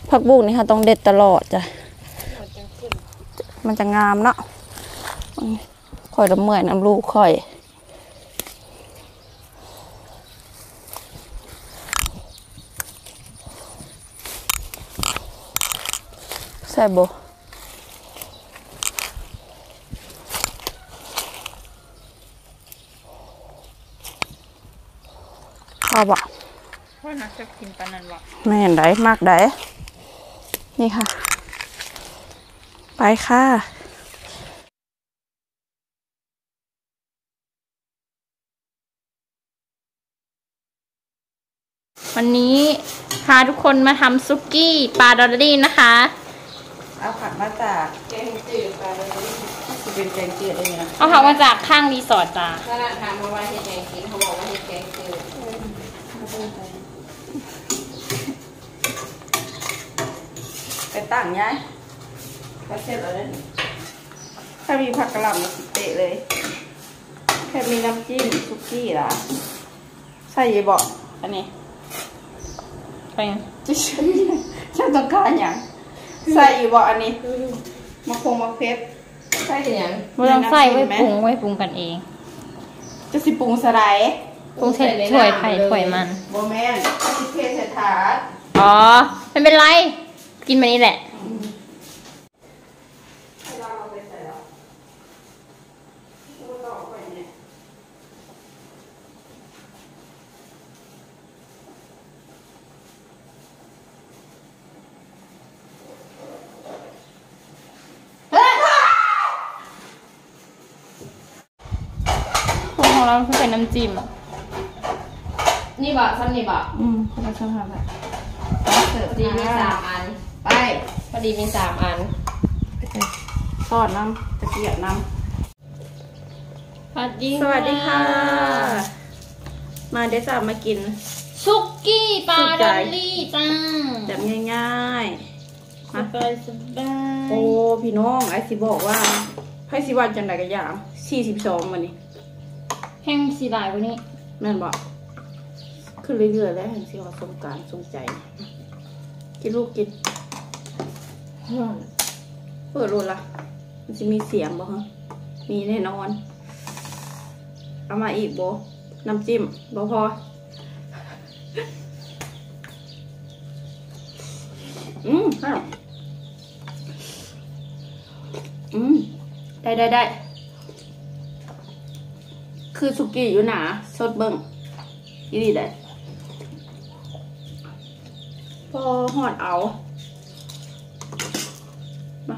ผักบุ้งนี่ค่ะต้องเด็ดตลอดจ้ะมันจะงามเนาะข่อยละเมื่อยน้ำลูกข่อยใส่โบพอบ่ว่านักจะกินปานนั้นบ่แม่นได้มากได้นี่ค่ะไปค่ะวันนี้พาทุกคนมาทำซุกี้ปลาดอลลี่นะคะเอาผักมาจากแกงจืดปลาดอลลี่จะเป็นแกงจืดอะไรนะเอาผักมาจากข้างรีสอร์ทจ้าถ้าถามมาว่าเห็ดแกงจืดเขาบอกว่าเห็ดแกงจืดไปตั้งย้ายก็เสร็จแล้วเนี่ยถ้ามีผักกะหล่ำสิเตะเลยแค่มีน้ำจิ้มซุกี้ล่ะใส่ยีบอกอันนี้ไปยังฉันต้องการอย่างใส่ยีบอกอันนี้มะพงมะเพ็ดใส่อย่างไม่ต้องใส่ไว้ปรุงกันเองจะสิปรุงสไลด์ปรุงเสร็จถ้วยไผ่ถ้วยมันโบแมนสิเทใส่ถาดอ๋อไม่เป็นไรกินมานี่แหละของเราคือเป็นน้ำจิ้มนี่บะซ้ำนี่บะคุณผู้ชมค่ะเสิร์ฟดีมี3 อันไปพอดีมี3 อันทอดน้ำตะเกียบน้ำสวัสดีค่ะมาเดซ่ามากินซุกี้ปลาดอลลี่จ้าแบบง่ายๆสบายโอ้พี่น้องไอซิบอกว่าให้สิวันจังไดกันอย่าง42วันนี้แห้งสีลายวันนี้แม่นบอกขึ้นเรื่อยๆแล้วแห่งสีว่าสงการสงใจกินลูกกินเปิดรูละมันจะมีเสียงบ่ฮะมีแน่นอนเอามาอีกโบน้ำจิ้มบ่พอได้คือสุกี้อยู่หนาสดเบิ้งยี่ดีได้พอหอดเอามา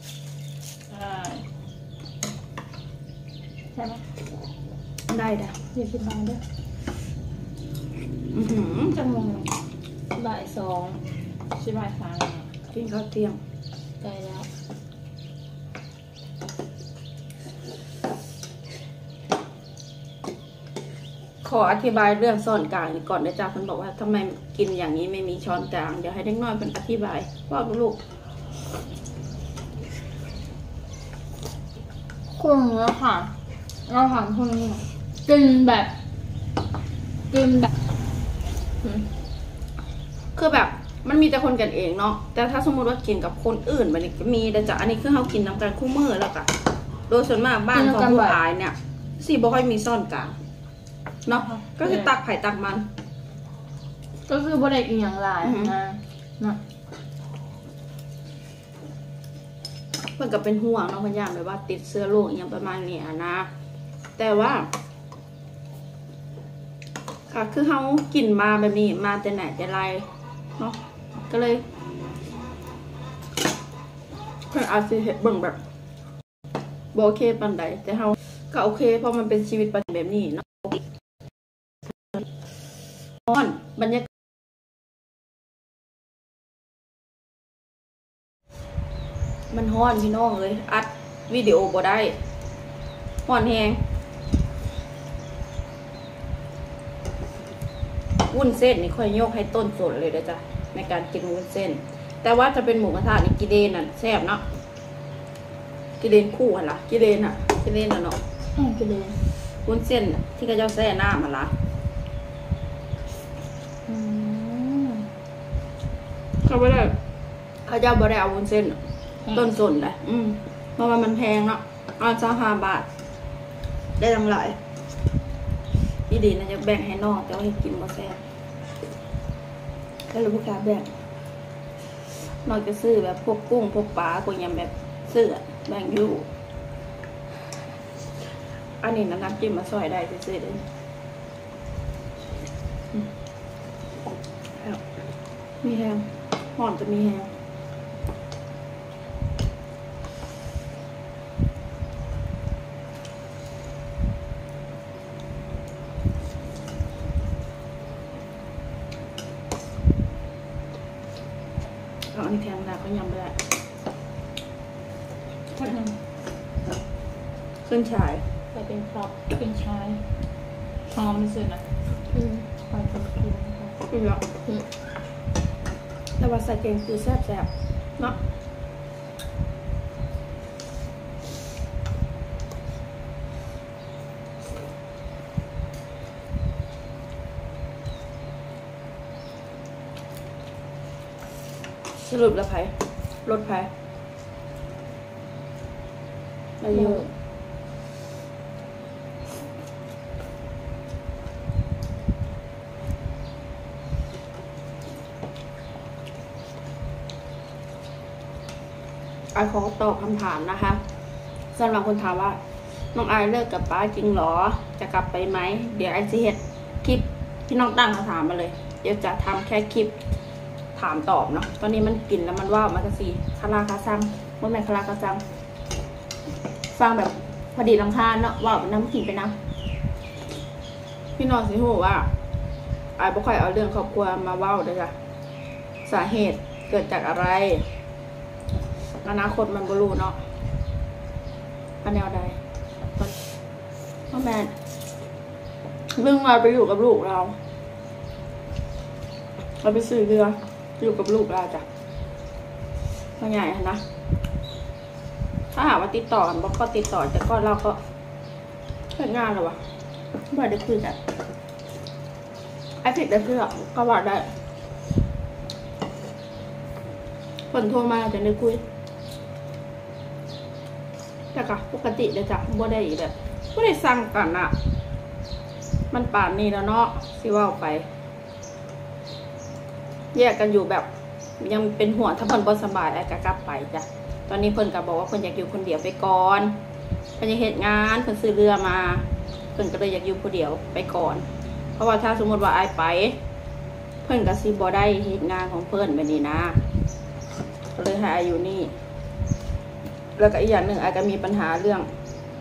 ใช่ไหมได้20 บาทด้วยจังมงบ่าย2 ชิบ่าย3กินข้าวเที่ยงได้แล้วขออธิบายเรื่องช้อนกลางก่อนนะจ๊ะคุณบอกว่าทำไมกินอย่างนี้ไม่มีช้อนกลางเดี๋ยวให้เด็กน้อยเป็นอธิบายว่าลูกคุณนะค่ะเราถามคุณกินแบบคือแบบมันมีแต่คนกันเองเนาะแต่ถ้าสมมติว่ากินกับคนอื่นมันก็มีแต่จ้ะอันนี้คือเขากินน้ำกันคู่มือแล้วก็โดยส่วนมากบ้านของผู้ชายเนี่ยสิบ่ค่อยมีช้อนกลางเนาะก็คือตักไผ่ตักมันก็คือบริเวณอย่างไรนะมันก็เป็นห่วงเนาะพยายามแบบว่าติดเชื้อโรคอย่างประมาณนี้นะแต่ว่าค่ะคือเขากินมาแบบนี้มาแต่ไหนแต่ไรเนาะก็เลยเพื่อนอาจจะเห็นเบิ่งแบบโอเคปันใดแต่เขาก็โอเคเพราะมันเป็นชีวิตประจำแบบนี้เนาะบรรยากาศมันฮ้อนพี่น้องเลยอัดวิดีโอบ่ได้ฮ้อนแฮงวุ้นเส้นนี่ค่อยโยกให้ต้นสดเลยนะจ๊ะในการกินวุ้นเส้นแต่ว่าจะเป็นหมูกระทะนี่กิเลนน่ะแซ่บเนาะกิเลนคู่หันละกิเลนน่ะเนาะกิเลนวุ้นเส้นที่กระเจ้าแซ่หน้ามันละเขาไม่ได้เขาจะบริเอาวุ้นเส้นต้นสนเลยเพราะว่ามันแพงเนาะเอา25 บาทได้ทั้งหลายพี่ดีนะจะแบ่งให้น้องแต่ว่าให้กินบ่แซ่บก็เลยบุคคาแบ่งนอกจะซื้อแบบพวกกุ้งพวกปลาพวกยำแบบซื้อแบ่งอยู่อันนี้น้ำจิ้มมาซอยได้ซื้อเลยมีแฮมหอมจะมีแฮมอันนี้แข็งแล้วก็ยำไปแล้วขึ้นฉายไปเป็นพร็อพขึ้นฉายหอมที่สุดนะไปเป็นกินขึ้นแล้วแต่ว่าใส่เกงคือแซ่บเนาะสรุปแล้วไผ่รถไผ่อายุไอขอตอบคำถามนะคะสำหรับคนถามว่าน้องไอเลิกกับป้าจริงหรอจะกลับไปไหมเดี๋ยวไอจะเห็นคลิปที่น้องตั้งคำถามมาเลยเดี๋ยวจะทำแค่คลิปถามตอบเนาะตอนนี้มันกินแล้วมันว่ามันจะสีคาราคาซังเมื่อแม่คาราคาซังฟังแบบพอดีลำคาญเนาะว่าเป็นน้ำขิงไปนะพี่น้องสิหูว่าไอ้บ่ค่อยเอาเรื่องครอบครัวมาเว้าเลยจ้ะสาเหตุเกิดจากอะไรอนาคตมันบ่รู้เนาะอันแนวใดพ่อแม่เรื่องมาไปอยู่กับลูกเราไปซื้อเรืออยู่กับลูกเราจ้ะพ่อใหญ่นะถ้าหากว่าติดต่อกันบอกก็ติดต่อแต่ก็เราก็เลิกงานแล้ววะบ่ได้คุยกันไอ้ผิดได้เพื่อก็ว่าได้คนโทรมาจะได้คุยแต่ก็ปกติเลยจ้ะบ่ได้แบบบ่ได้สั่งกันอะมันป่านนี้แล้วเนาะสิว่าไปแยกกันอยู่แบบยังเป็นห่วงถ้าเพิ่นบ่สบายไอ้ก็กลับไปจ้ะตอนนี้เพิ่นก็บอกว่าเพิ่นอยากอยู่คนเดียวไปก่อนเพิ่นยังเหตุงานเพิ่นซื้อเรือมาเพิ่นก็เลยอยากอยู่คนเดียวไปก่อนเพราะว่าถ้าสมมติว่าไอ้ไปเพิ่นก็สิบ่ได้เหตุงานของเพิ่นแบบนี้นะก็เลยให้ไอ้อยู่นี่แล้วก็อีกอย่างหนึ่งไอ้ก็มีปัญหาเรื่อง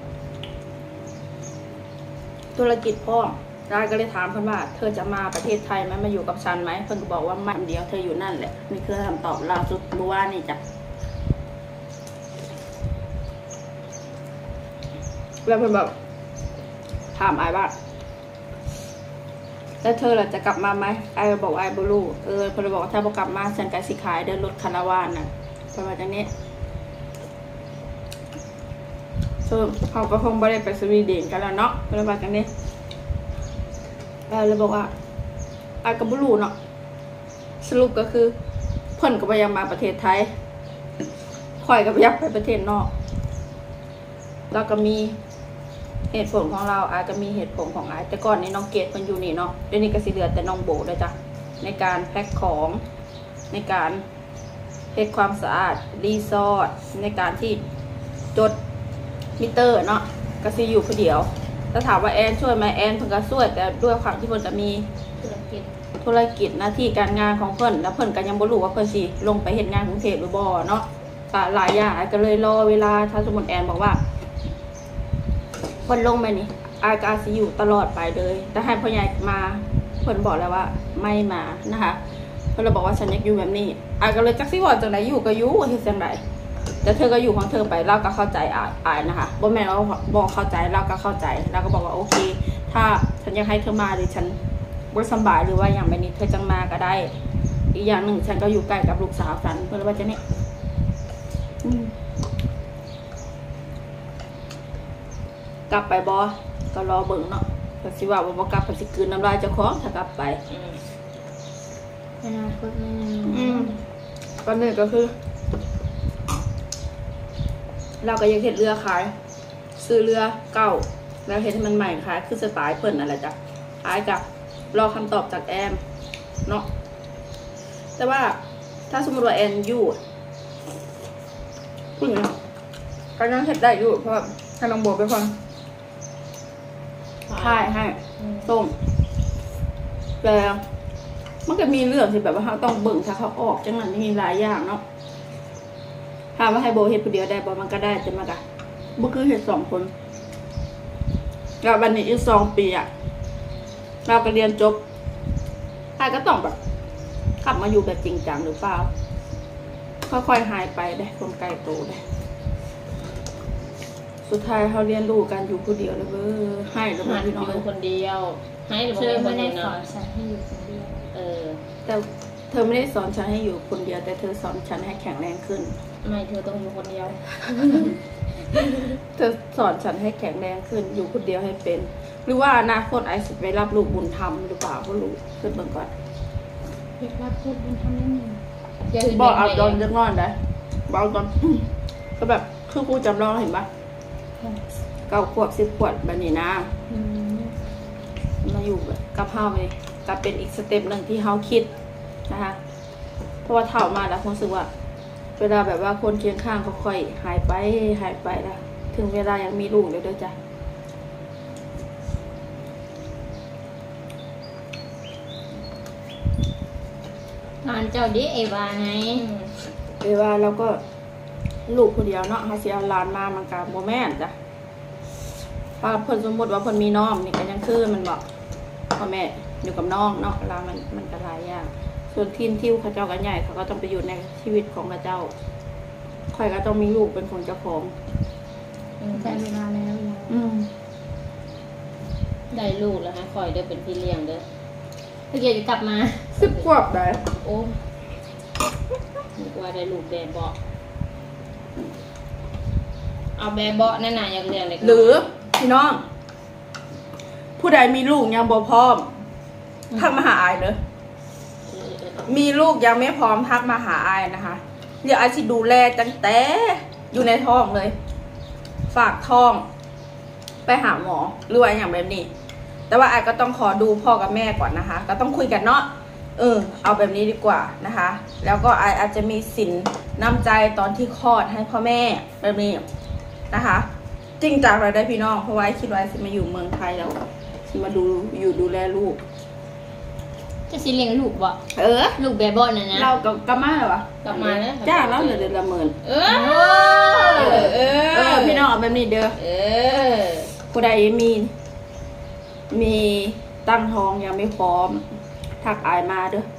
ธุรกิจพ่อได้ก็เลยถามเพิ่นว่าเธอจะมาประเทศไทยไหมมาอยู่กับฉันไหมเพิ่นก็บอกว่าไม่เดียวเธออยู่นั่นแหละนี่คือคำตอบล่าสุดรู้ว่านี่จ้ะแล้วเพิ่นบอกถามไอ้ว่าแล้วเธอล่ะจะกลับมาไหมไอ้บอกไอ้บ่รู้เพิ่นบอกว่าถ้าบ่กลับมาฉันก็สิขายเดินรถคาราวานน่ะประมาณนี้เขาก็คงไม่ได้ไปสวีเดนกันแล้วเนาะประมาณนี้แล้วบอกว่าไอ้ก็บ่รู้เนาะสรุปก็คือเพิ่นก็พยายามมาประเทศไทยข่อยก็พยายามไปประเทศนอกแล้วก็มีเหตุผลของเราอาจจะมีเหตุผลของไอ้แต่ก่อนนี้น้องเกดเพิ่นอยู่นี่เนาะเดี๋ยวนี้ก็สิเหลือแต่น้องโบเลยจ้ะในการแพ็คของในการเฮ็ดความสะอาดรีสอร์ทในการที่จดมิเตอร์เนาะก็สิอยู่คนเดียวถ้าถามว่าแอนช่วยไหมแอนเพิ่นก็ช่วยแต่ด้วยความที่เพิ่นก็มีธุรกิจหน้าที่การงานของเพิ่นแล้วเพิ่นก็ยังบ่รู้ว่าเพิ่นสิลงไปเฮ็ดงานกรุงเทพหรือบ่เนาะก็หลายอย่างก็เลยรอเวลาถ้าสมมุติแอนบอกว่าเพิ่นลงมานี่อาก็สิอยู่ตลอดไปเลยแต่ให้พ่อใหญ่มาเพิ่นบอกแล้วว่าไม่มานะคะเพิ่นเลยบอกว่าฉันอยากอยู่แบบนี้อาก็เลยจักสิว่าจังได๋อยู่ก็อยู่เฮ็ดจังได๋แต่เธอก็อยู่ของเธอไปเราก็เข้าใจอายนะคะบ่แม่นว่าบ่เข้าใจเราก็เข้าใจเราก็บอกว่าโอเคถ้าฉันอยากให้เธอมาหรือฉันบ่สบายหรือว่าอย่างแบบนี้เธอจังมาก็ได้อีกอย่างหนึ่งฉันก็อยู่ใกล้กับลูกสาวฉันเพิ่นว่าจะนี่กลับไปก็รอเบิ่งเนาะเพิ่นสิว่าบ่กลับเพิ่นสิกลืนน้ำลายเจ้าของถ้ากลับไปอนาคตไม่แน่ไปตอนนี้ก็คือ เราก็ยังเห็นเรือขายซื้อเรือเก่าแล้วเห็นมันใหม่ขายคือสไตล์เพิ่นอะไรจ้ะขายกับรอคำตอบจากแอมเนาะแต่ว่าถ้าสมมติว่าแอนอยู่พูดอย่างนี้ก็ยังเห็นได้อยู่เพราะให้น้องโบเป็นคนขายให้ส่งแต่มันก็มีเรื่องที่แบบว่าเขาต้องเบิ่งถ้าเขาออกจังนั้นมีหลายอย่างเนาะถามว่าให้โบเห็ดคนเดียวได้บ่มันก็ได้แต่มากะบ่คือเห็ด2 คนแล้ววันนี้อีก2 ปีอะเราก็เรียนจบใครก็ต้องแบบกลับมาอยู่แบบจริงจังหรือเปล่าค่อยๆหายไปได้คนไกลโตได้สุดท้ายเขาเรียนรู้กันอยู่คนเดียวเลยเว้ยให้แล้วหัดพี่น้องอยู่คนเดียวให้หรือเธอไม่ไม่คนได้เดียวสอเนาะนฉันให้อยู่คนเดียวแต่เธอไม่ได้สอนฉันให้อยู่คนเดียวแต่เธอสอนฉันให้แข็งแรงขึ้นไม่เธอต้องอยู่คนเดียวเธอสอนฉันให้แข็งแรงขึ้นอยู่คนเดียวให้เป็น หรือว่าอนาคตไอซ์ไปรับลูกบุญธรรมหรือเปล่าก็รู้ขึ้นเบิ่งก่อนเรียกรับพูดบุญทำได้หนึ่งอย่าหืนบอกเอาเด็กตอนเล็กน้อยได้บอกตอน ก็แบบคือครูจำลองเห็นปะ9 ขวบ10 ขวบแบบนี้นะมาอยู่แบบกับเฮาเลยกับเป็นอีกสเต็ปหนึ่งที่เฮาคิดนะคะเพราะว่าเท่ามาแล้วผมรู้สึกว่า เวลาแบบว่าคนเคียงข้างเขาค่อยหายไปแล้วถึงเวลายังมีลูกเลยด้วยจ้ะงานเจ้าดิเอวาไงเวลาเราก็ลูกคนเดียวเนาะเฮาสิเอาหลานมามันก็บ่แม่นจ้ะถ้าเพิ่นสมมุติว่าเพิ่นมีน้องนี่ก็ยังคือมันบอกพ่อแม่อยู่กับน้องเนาะเวลามันก็หลายอย่างส่วนทีมทิวเขาเจ้าก็ใหญ่เขาก็ต้องไปอยู่ในชีวิตของเขาเจ้าค่อยก็ต้องมีลูกเป็นของเจ้าของแต่เวลาแล้วได้ลูกแล้วฮะคอยเด้อเป็นพี่เลี้ยงเด้อถ้าเกิดจะกลับมา 10 ขวบได้โอ้นึกว่าได้ลูกแบบเบาะเอาแบบเบาะนั่นน่ะอยากเรียนเลยหรือพี่น้อง ผู้ใดมีลูกยังบ่พร้อมทักมาหาอายเด้อมีลูกยังไม่พร้อมทักมาหาอายนะคะเดี๋ยวอายสิดูแลตั้งแต่อยู่ในท้องเลย ฝากท้อง ไปหาหมอหรือว่าอย่างแบบนี้ แต่ว่าอายก็ต้องขอดูพ่อกับแม่ก่อนนะคะ ก็ต้องคุยกันเนาะเอาแบบนี้ดีกว่านะคะ แล้วก็อายอาจจะมีสินน้ำใจตอนที่คลอดให้พ่อแม่แบบนี้นะคะ จริงจังเลยได้พี่น้องเพราะว่าคิดว่าสิมาอยู่เมืองไทยแล้วสิมาดูแลลูกจะสิเลี้ยงลูกบ่ลูกแบบบ่นั่นนะเรากลับมาเหรอวะกลับมาแล้วจ้างแล้วเหลือเดือนละ10,000 เออพี่น้องเอาแบบนี้เด้อเออผู้ใดมีตั้งท้องยังไม่พร้อมทักอายมาเด้อ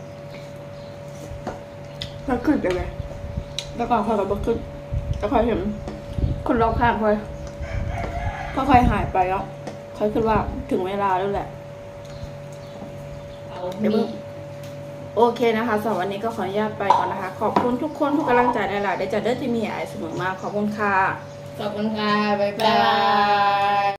ถ้าขึ้นไปเลยแล้วก็ค่อยๆขึ้นแล้วค่อยเห็นคนรอบข้างค่อยหายไปแล้วค่อยคิดว่าถึงเวลาแล้วแหละเอาเดี๋ยวมึงโอเคนะคะสำหรับวันนี้ก็ขออนุญาตไปก่อนนะคะ ขอบคุณทุกคนทุกกำลังใจในหลายได้จัดเด้อที่มีไอเสมอมาขอบคุณค่ะขอบคุณค่ะ บ๊ายบาย